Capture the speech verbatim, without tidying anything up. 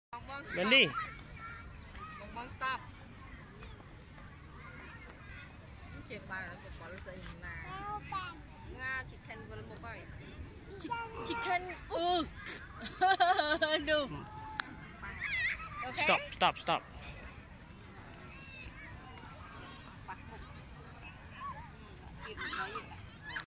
Lên đi. Bong bong stop. Chị bà là một quả dây là Nga chicken với một bài. Chicken. Ừ. Được. Okay. Stop, stop, stop. Bắt buộc. Kịp nói gì cả.